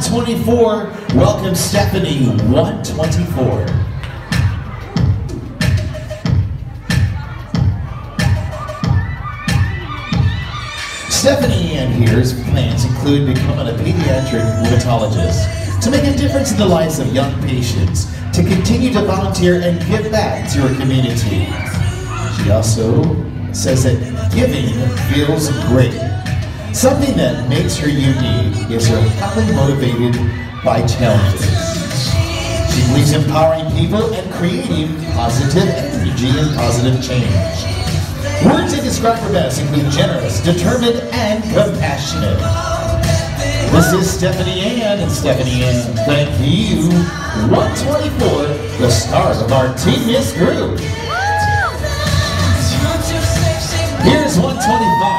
124. Welcome Stephanie, 124. Stephanie Ann here's plans include becoming a pediatric rheumatologist to make a difference in the lives of young patients, to continue to volunteer and give back to her community. She also says that giving feels great. Something that makes her unique is her happily motivated by challenges. She believes in empowering people and creating positive energy and positive change. Words that describe her best include generous, determined, and compassionate. This is Stephanie Ann, and Stephanie Ann, thank you. 124, the star of our Team Miss group. Here's 125.